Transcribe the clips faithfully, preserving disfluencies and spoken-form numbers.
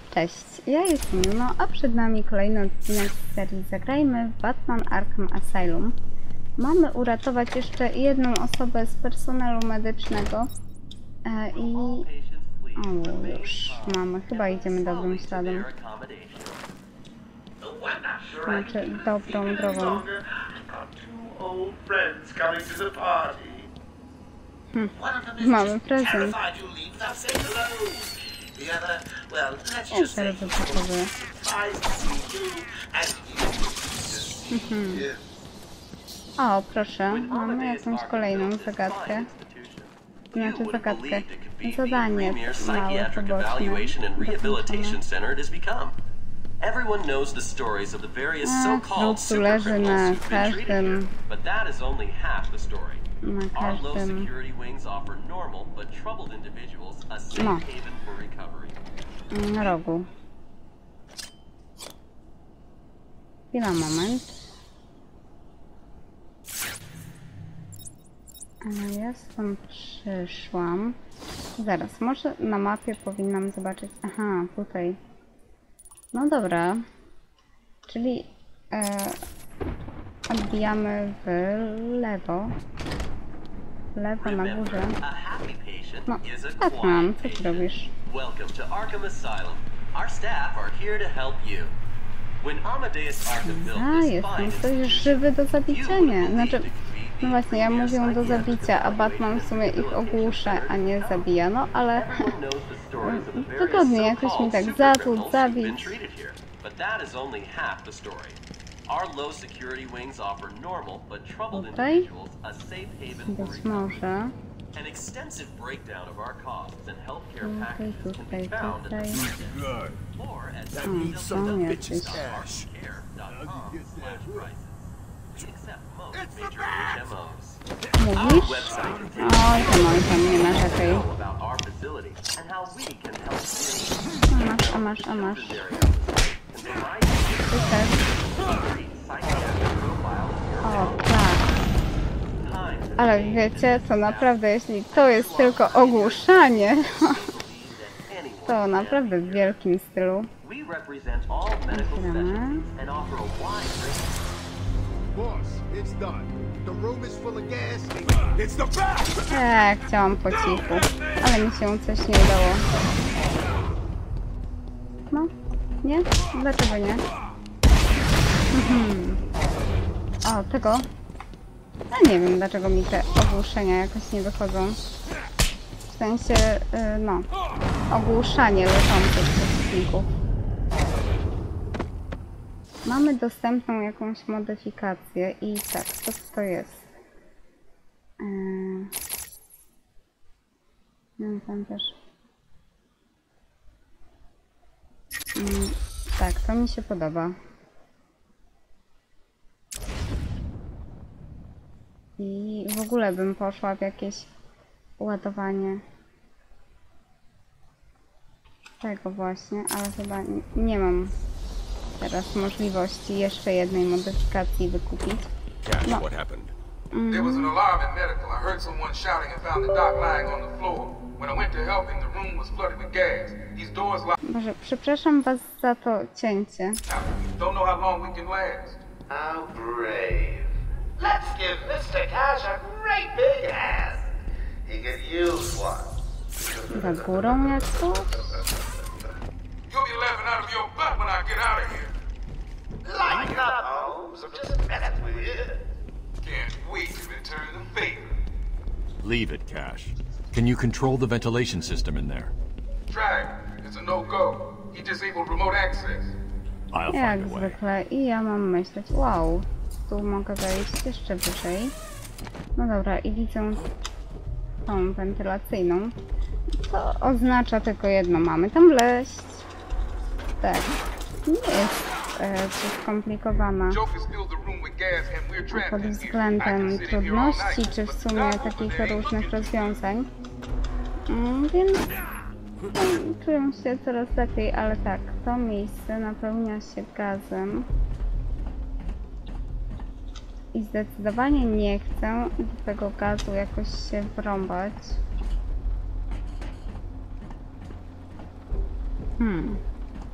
Cześć, ja jestem Juno, a przed nami kolejny odcinek z serii Zagrajmy w Batman Arkham Asylum. Mamy uratować jeszcze jedną osobę z personelu medycznego e, i... O, już mamy, chyba idziemy dobrym śladem. Znaczy, dobrą drogą. Hm. Mamy prezent. O, teraz to pokazuję. O, proszę, mamy jakąś kolejną zagadkę. Znaczy zagadkę. Zadanie małe, poboczne. Everyone knows the stories of the various so-called super criminals treated here, but that is only half the story. Na Our low każdym... security wings offer normal but troubled individuals a safe No. haven for recovery. Na rogu. Chwila, moment. Ale ja stąd przyszłam. Zaraz, może na mapie powinnam zobaczyć... Aha, tutaj. No dobra. Czyli e, odbijamy w lewo. W lewo na górze. No, Batman, co ty robisz? Welcome to Arkham Asylum. Our staff are here to help you. When Amadeus Arkham built A, this jestem fine ktoś institution, żywy do zabicia, nie? you Znaczy, believed it could be no właśnie, ja mówię do zabicia, a Batman w sumie ich ogłusza, a nie zabija, no ale Everyone knows the stories of the various wygodnie jakoś mi so-called tak super zatłuc, criminals who've been zabić. treated here. But that is only half the story. Our low security wings offer normal but troubled Tutaj? individuals a safe haven for Być recovery. może. An extensive breakdown of our costs and healthcare Tutaj, packages can be tutaj, found at tutaj. the or at Hmm, są jacyś... care dot com slash prices. We accept most major H M Os. Mówisz? Our website Oj tam, oj tam, nie narzekaj. know about our facility and how we can help you. A masz, a masz, a masz. Children's area and provide Ty też. free psychiatric profile O, tak. time Ale wiecie, to naprawdę, jeśli to jest tylko ogłuszanie, to naprawdę w wielkim stylu. We represent all medical specialties and offer a wide range. Boss, it's done. The room is full of gas. It's the back! Tak, chciałam po cichu, ale mi się coś nie udało. No, nie? Dlaczego nie? Mhm. O, tego? Ja nie wiem, dlaczego mi te ogłuszenia jakoś nie wychodzą. W sensie, yy, no, ogłuszanie leżących przeciwników. Mamy dostępną jakąś modyfikację i tak, co to jest? Yy... No tam też. Yy, tak, to mi się podoba. I w ogóle bym poszła w jakieś ładowanie tego właśnie, ale chyba nie, nie mam teraz możliwości jeszcze jednej modyfikacji wykupić. Cash, No. what happened? There was an alarm in medical. I heard someone shouting and found the doc lying on the floor. When I went to help him, the room was flooded with gas. These doors locked. Może przepraszam was za to cięcie. Don't know how long we can last. How brave. Let's give Mister Cash a great big hand. He could use one. Za górą jak to? You'll be laughing out of your butt when I get out of here. Lighten up, Holmes. I'm just messing with you. Can't wait to return the favor. Leave it, Cash. Can you control the ventilation system in there? Try it. It's a no-go. He disabled remote access. I'll Jak find a way. zwykle. I ja mam myśleć, wow, tu mogę wejść jeszcze wyżej. No dobra, i widzę tą wentylacyjną. To oznacza tylko jedno, mamy tam wleźć. Tak, nie jest e, to skomplikowana Joker spilled the room with gas and we're trapped pod in here. I względem could sit in here all trudności, night, czy w but sumie not takich over there różnych looking. rozwiązań. Mm, Więc mm, czuję się coraz lepiej, ale tak, to miejsce napełnia się gazem. I zdecydowanie nie chcę do tego gazu jakoś się wrąbać. Hmm.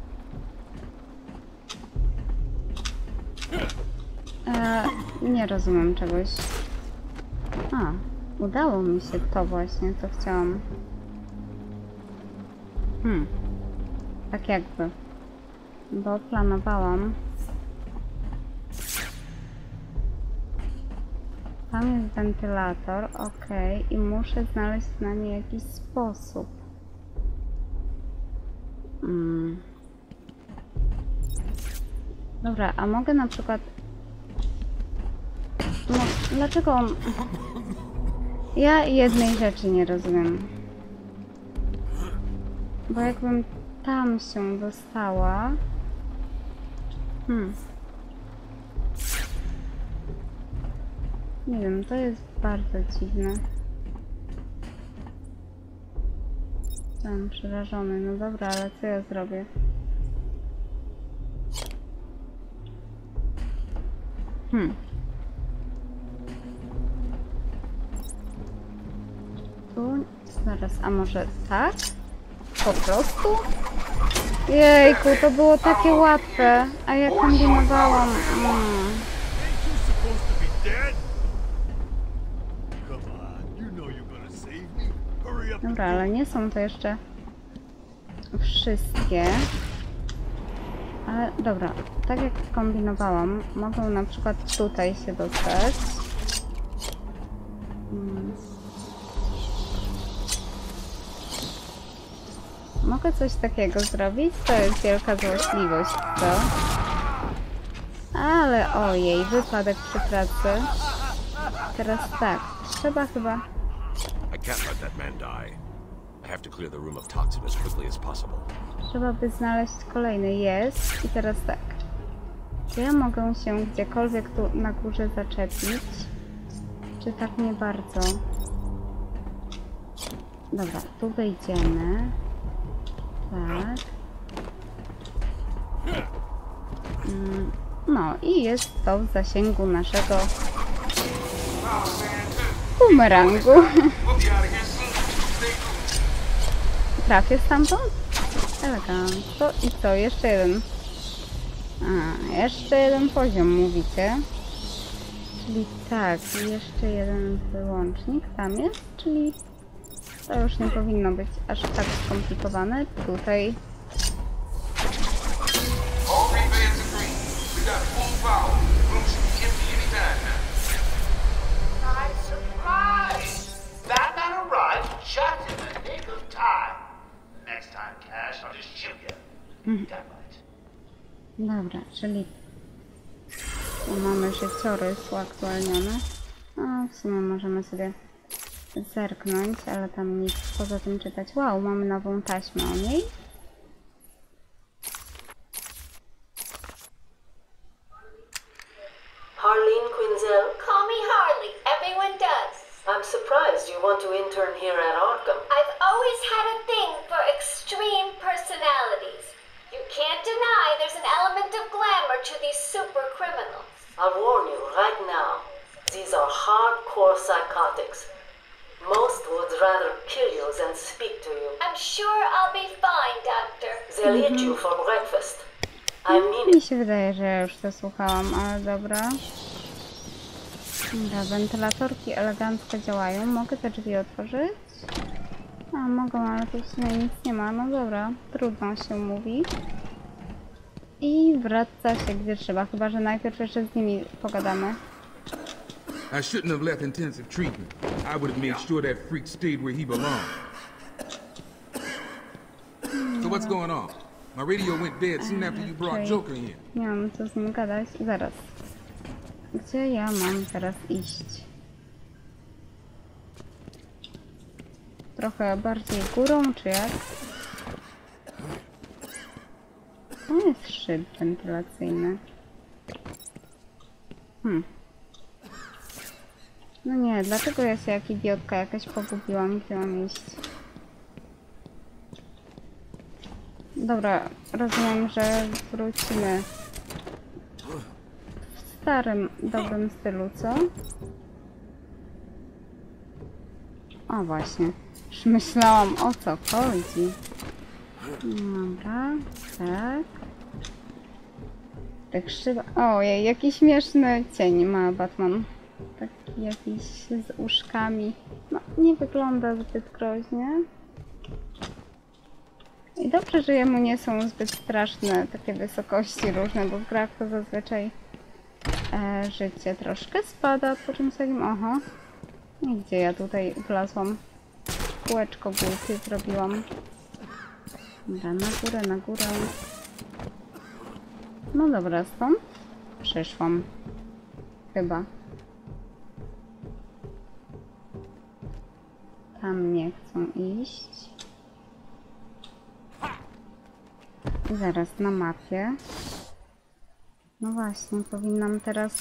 Ja nie rozumiem czegoś. A, udało mi się to właśnie, co chciałam. Hmm. Tak jakby. Bo planowałam. Tam jest wentylator, ok. I muszę znaleźć na nie jakiś sposób. Hmm. Dobra, a mogę na przykład... No, dlaczego on... Ja jednej rzeczy nie rozumiem. Bo jakbym tam się dostała... Hmm. Nie wiem, to jest bardzo dziwne. Jestem przerażony. No dobra, ale co ja zrobię? Hmm. Tu? Zaraz, a może tak? Po prostu? Jejku, to było takie łatwe, a ja kombinowałam. Mm. Dobra, ale nie są to jeszcze wszystkie. Ale dobra, tak jak kombinowałam, mogą na przykład tutaj się dostać. Hmm. Mogę coś takiego zrobić? To jest wielka złośliwość, co? Ale ojej, wypadek przy pracy. Teraz tak, trzeba chyba... I can't let that man die. I have to clear the room of toxin as quickly as possible. Trzeba by znaleźć kolejny. Jest. I teraz tak. Czy ja mogę się gdziekolwiek tu na górze zaczepić? Czy tak nie bardzo? Dobra, tu wejdziemy. Tak. Mm, no i jest to w zasięgu naszego bumerangu. Trafię stamtąd? Elegancko. I co? Jeszcze jeden. A, jeszcze jeden poziom mówicie. Czyli tak, jeszcze jeden wyłącznik tam jest, czyli to już nie powinno być aż tak skomplikowane. Tutaj dobra, czyli tu mamy życiorys uaktualniony. No, w sumie możemy sobie zerknąć, ale tam nic poza tym czytać. Wow, mamy nową taśmę o niej. Harleen Quinzel? Call me Harley. Everyone does. I'm surprised you want to intern here at Arkham. I've always had a thing for extreme personalities. You can't deny there's an element of glamour to these super criminals. I'll warn you right now. These are hardcore psychotics. Most would rather kill you than speak to you. I'm sure I'll be fine, Doctor. They'll eat you for breakfast. I mean Mi it. się wydaje, że ja już to słuchałam, ale dobra. Dobra, wentylatorki elegancko działają. Mogę te drzwi otworzyć? A, mogą, ale tu w sumie nic nie ma. No dobra, trudno się mówi. I wraca się gdzie trzeba, chyba że najpierw jeszcze z nimi pogadamy. I shouldn't have left intensive treatment. I would have made sure that freak stayed where he belonged. So what's going on? My radio went dead soon after you brought Joker in. Nie mam co z nim gadać. Zaraz. Gdzie ja mam teraz iść? Trochę bardziej górą, czy jak? To jest szyb wentylacyjny. Hmm. No nie, dlaczego ja się jak idiotka jakaś pogubiłam, gdzie mam iść? Dobra, rozumiem, że wrócimy w starym, dobrym stylu, co? O właśnie, już myślałam, o co chodzi. Dobra, tak. tych szybach. Ojej, jaki śmieszny cień ma Batman. Taki jakiś z uszkami. No, nie wygląda zbyt groźnie. I dobrze, że jemu nie są zbyt straszne takie wysokości różne, bo w grach to zazwyczaj e, życie troszkę spada po czymś takim. Oho. I gdzie ja tutaj wlazłam? Kółeczko głupie zrobiłam. Dobra, na górę, na górę. No dobra, stąd przyszłam. Chyba. Tam nie chcą iść. I zaraz na mapie. No właśnie, powinnam teraz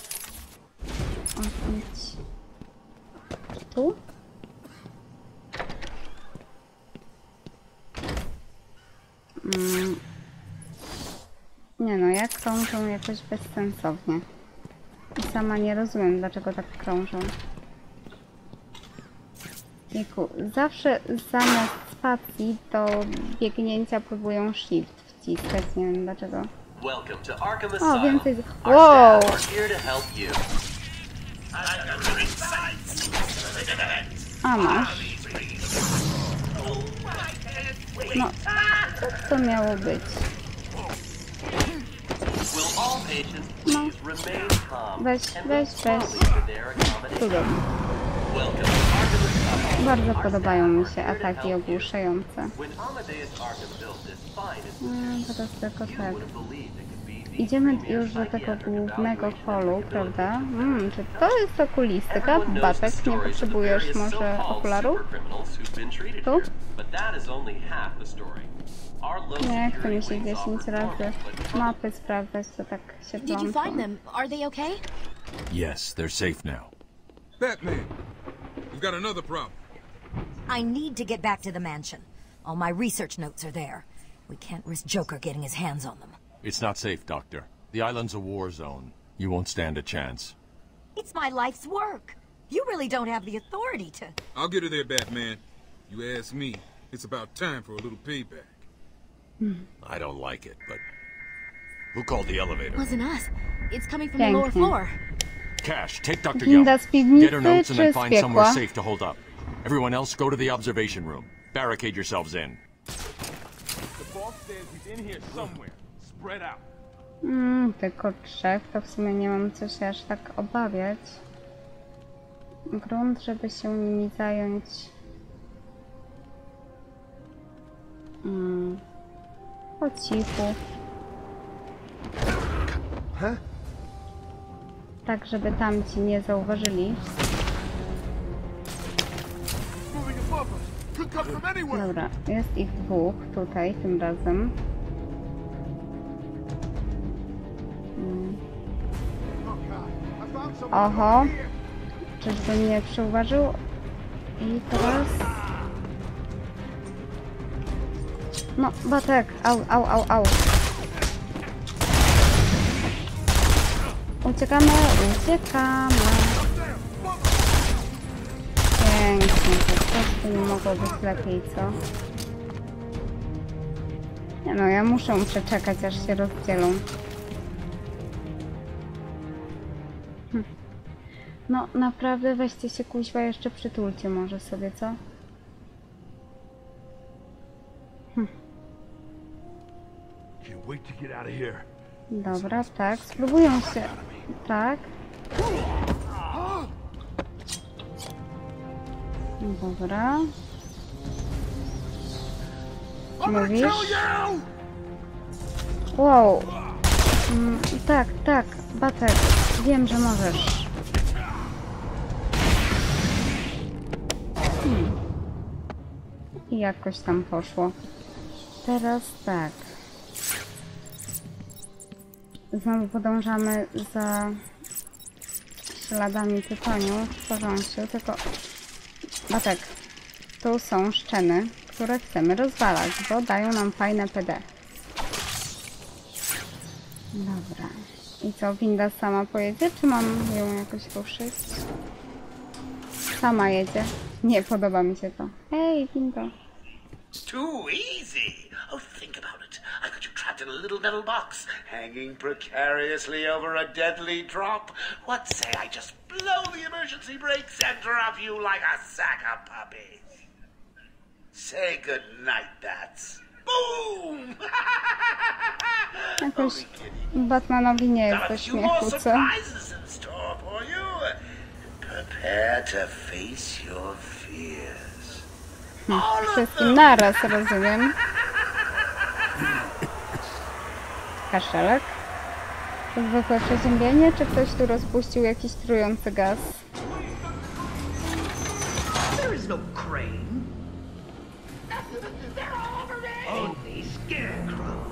odbić tu. Mm. Nie no, jak krążą jakoś bezsensownie. I sama nie rozumiem, dlaczego tak krążą. Jejku, zawsze zamiast spacji do biegnięcia próbują shift wciskać, nie wiem dlaczego. Welcome to Arkham O, Asylum. więcej... Our Wow! staff are here to help you. A masz. No, co to miało być? Will all patients please remain calm Weź, and weź, wait weź. slowly for their accommodation. Cudownie. Welcome to Arkham Asylum. Bardzo Our podobają mi staff się are here to ataki help you. ogłuszające. When Amadeus Arkham built this fine Mm, institution, teraz tylko you tak. would have believed it could be the Idziemy premier już do tego psychiatric głównego evaluation holu, in the prawda? village. Mm, czy to jest okulistyka? Everyone knows the Batek, nie stories of the potrzebujesz various może so-called okularów? supercriminals who've been treated Tu? here, but that is only half the story. Our low Nie, chce mi się security wings dziesięć offer razy normal, but mapy sprawdzać, to tak się Did you find plączą. them? Are they okay? Yes, they're safe now. Batman, we've got another problem. I need to get back to the mansion. All my research notes are there. We can't risk Joker getting his hands on them. It's not safe, Doctor. The island's a war zone. You won't stand a chance. It's my life's work. You really don't have the authority to... I'll get her there, Batman. You ask me, it's about time for a little payback. I don't like it, but... Who called the elevator? Wasn't us. It's coming from the lower Pięknie. floor. Cash, take Doctor Winda Young. z piwnicy Get her notes and then czy z find somewhere piekła? safe to hold up. Everyone else, go to the observation room. Barricade yourselves in. The boss says he's in here somewhere. Spread out. Mm, tylko trzech, to w sumie nie mam co się aż tak obawiać. Grunt, żeby się nimi zająć. Mm, po cichu. Tak, żeby tamci nie zauważyli. Moving above us. Could come from anywhere. Dobra, jest ich dwóch tutaj tym razem. Mm. Oh God! I found someone Oho, over here. czyżby mnie przyuważył? I teraz... No, Batek, au, au, au, au. Uciekamy, uciekamy. Pięknie, po prostu nie mogło być lepiej, co? Nie no, ja muszę przeczekać, aż się rozdzielą. Hm. No, naprawdę weźcie się kuźwa, jeszcze przytulcie może sobie, co? Hm. Can't wait to get out of here. Dobra, tak, spróbują się... Tak. Dobra. Mówisz? Wow. Mm, tak, tak, Batek, wiem, że możesz. Hmm. I jakoś tam poszło. Teraz tak. Znowu podążamy za śladami tytoniu w porządku, tylko... Batek, tu są szczeny, które chcemy rozwalać, bo dają nam fajne P D. Dobra. I co, winda sama pojedzie, czy mam ją jakoś ruszyć? Sama jedzie. Nie podoba mi się to. Hej, winda. Too easy. Oh, think about it. I got you trapped in a little metal box, hanging precariously over a deadly drop. What say I just blow the emergency brakes and drop you like a sack of puppies? Say good night, bats. Boom! Jakoś Batmanowi nie jest do śmiechu, co? Prepare to face your fears. Hmm, wszystkim naraz, rozumiem. Kaszelek? To zwykłe przeziębienie, czy ktoś tu rozpuścił jakiś trujący gaz? There is no crane. Only scarecrow.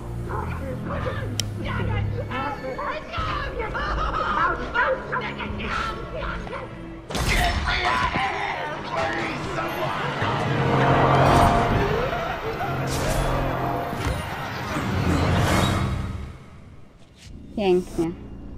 Pięknie.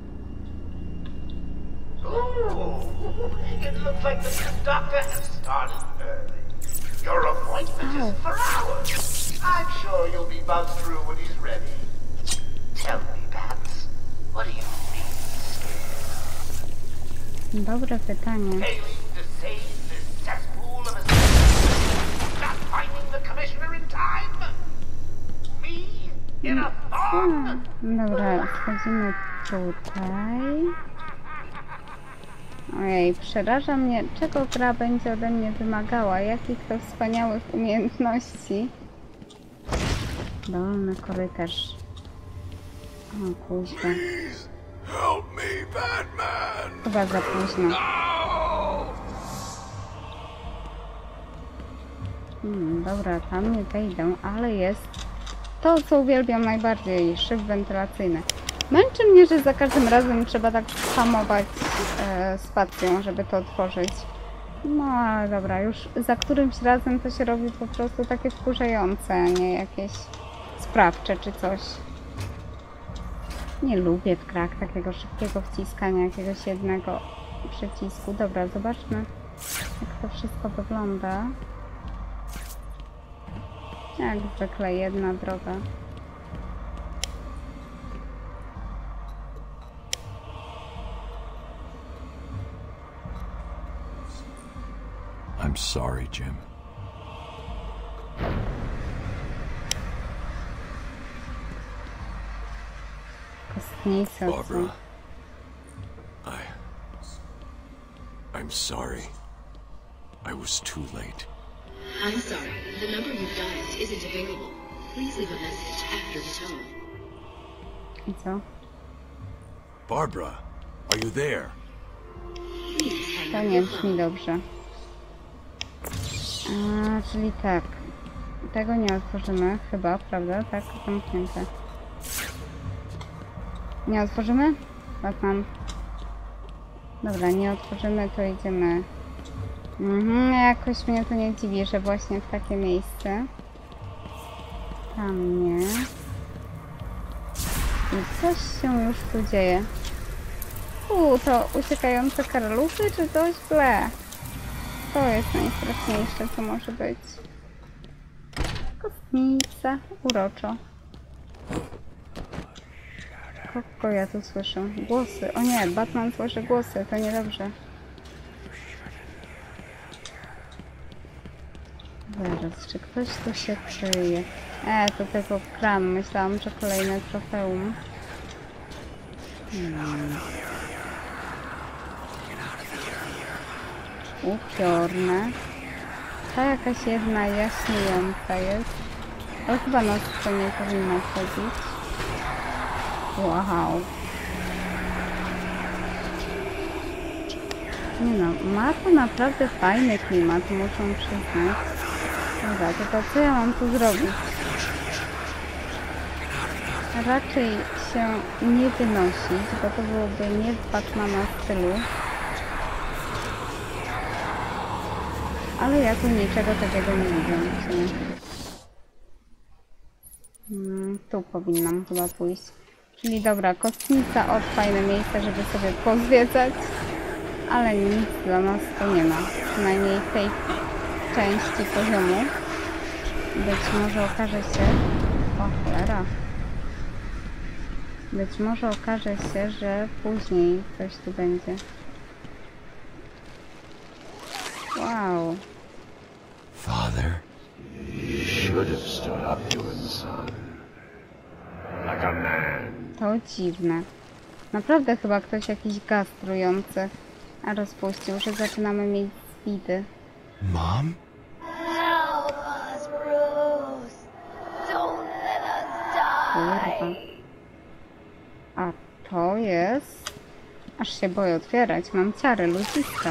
Ooh, it looks like the conductor has started early. Your appointment is for hours. I'm sure you'll be buzzed through when he's ready. Tell me, Bats, what do you mean scared? Dobre pytanie. Failing to save this cesspool of a... Not finding the commissioner in time? Me? In a thong? Dobra, wchodzimy tutaj. Ojej, przeraża mnie, czego gra będzie ode mnie wymagała, jakich to wspaniałych umiejętności. Dolny korytarz. O kuźwa. Help me, Batman! Chyba za późno. Hmm, dobra, tam nie wejdę, ale jest to, co uwielbiam najbardziej, szyb wentylacyjny. Męczy mnie, że za każdym razem trzeba tak hamować e, spacją, żeby to otworzyć. No ale dobra, już za którymś razem to się robi po prostu takie wkurzające, a nie jakieś sprawcze czy coś. Nie lubię w grach takiego szybkiego wciskania jakiegoś jednego przycisku. Dobra, zobaczmy, jak to wszystko wygląda. Jak zwykle jedna droga. I'm sorry, Jim. Kostnica, Barbara, I... I'm sorry. I was too late. I'm sorry. The number you've dialed isn't available. Please leave a message after the tone. I co? Barbara, are you there? To nie brzmi dobrze. A, czyli tak. Tego nie otworzymy chyba, prawda? Tak, zamknięte. Nie otworzymy? Batman. Dobra, nie otworzymy, to idziemy. Mhm, jakoś mnie to nie dziwi, że właśnie w takie miejsce. Tam nie. I coś się już tu dzieje. U, to uciekające karaluchy, czy coś? Ble. To jest najstraszniejsze, co może być. Kostnica. Uroczo. Kogo ja tu słyszę? Głosy. O nie, Batman słyszy głosy. To niedobrze. Zaraz, czy ktoś tu się kryje? E, to tylko kran. Myślałam, że kolejne trofeum. Hmm. Upiorne. Ta jakaś jedna jaśniejąca jest. Ale chyba nas to nie powinno wchodzić. Wow. Nie no, ma to naprawdę fajny klimat, muszę przyznać. Dobra, tylko co ja mam tu zrobić? Raczej się nie wynosić, bo to byłoby nie w Batmana stylu. Ale ja tu niczego takiego nie widzę. Hmm, tu powinnam chyba pójść. Czyli dobra, kostnica, od fajne miejsce, żeby sobie pozwiedzać. Ale nic dla nas tu nie ma. Przynajmniej w tej części poziomu. Być może okaże się... O cholera. Być może okaże się, że później coś tu będzie. Wow. Father, you should have stood up to him, son. Like a man. To dziwne. Naprawdę chyba ktoś jakiś gaz trujący rozpuścił, że zaczynamy mieć zwidy. Mom? Help us, Bruce. Don't let us die. Kurwa. A to jest... Aż się boję otwierać. Mam ciary, ludziska.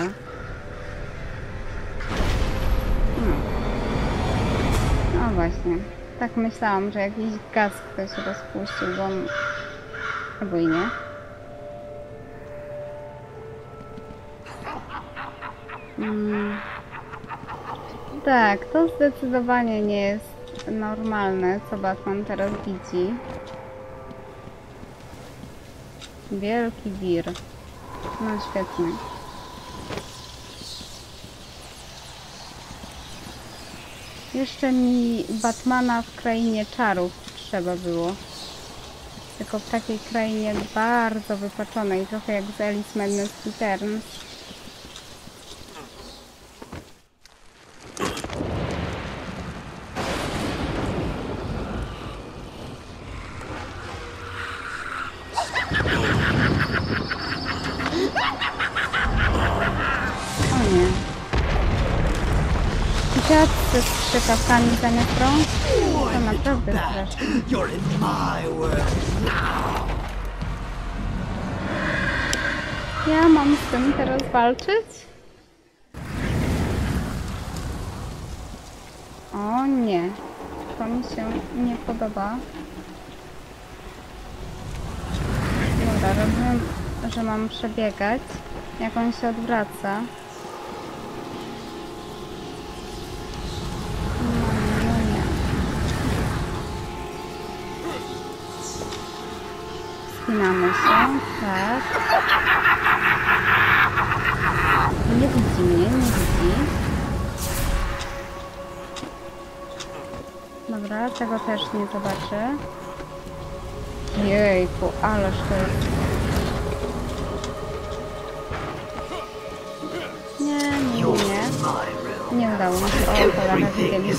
No. No właśnie. Tak myślałam, że jakiś gaz ktoś rozpuścił, bo... Albo i nie. Mm. Tak, to zdecydowanie nie jest normalne, co Batman teraz widzi. Wielki wir. No świetnie. Jeszcze mi Batmana w krainie czarów trzeba było. Tylko w takiej krainie bardzo wypaczonej, trochę jak z Alice Madness Returns. O nie. Dziad ze strzykawkami zamiast rąk? To naprawdę straszne. You're in my world now. Ja mam z tym teraz walczyć? O nie. To mi się nie podoba. Dobra, rozumiem, że mam przebiegać. Jak on się odwraca. Spinamy się, tak. Nie widzi mnie, nie widzi. Dobra, tego też nie zobaczy. Jejku, ależ to jest... Nie, nie, nie. Nie udało mi się. O, to lata widzieli.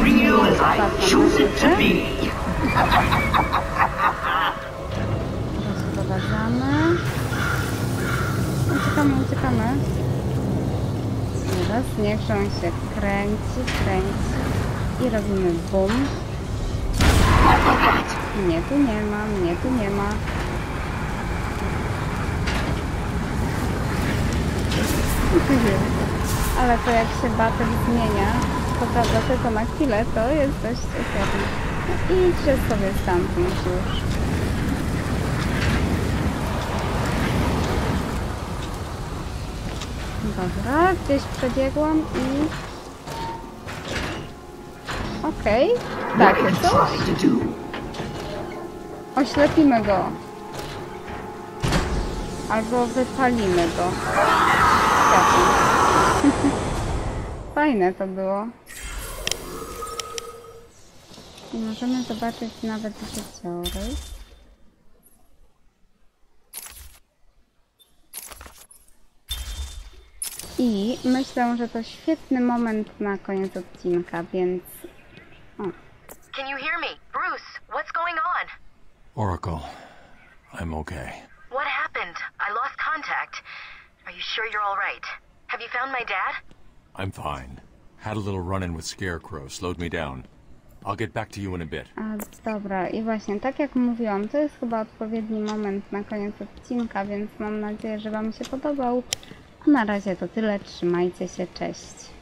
Rozprowadzamy. Uciekamy, uciekamy. Teraz niech on się kręci, kręci. I robimy bum. Mnie tu nie ma, mnie tu nie ma. Ale to jak się bater zmienia, to prawda tylko na chwilę, to jest dość efektywne. No idźcie sobie stamtąd już. Dobra, gdzieś przebiegłam i... Okej, okay. Takie coś. Oślepimy go. Albo wypalimy go. Fajne to było. I możemy zobaczyć nawet życiorys. I myślę, że to świetny moment na koniec odcinka, więc... O. Can you hear me? Bruce, what's going on? Oracle, I'm okay. What happened? I lost contact. Are you sure you're all right? Have you found my dad? I'm fine. Had a little run-in with Scarecrow, slowed me down. I'll get back to you in a bit. A, dobra, i właśnie tak jak mówiłam, to jest chyba odpowiedni moment na koniec odcinka, więc mam nadzieję, że wam się podobał. A na razie to tyle, trzymajcie się, cześć.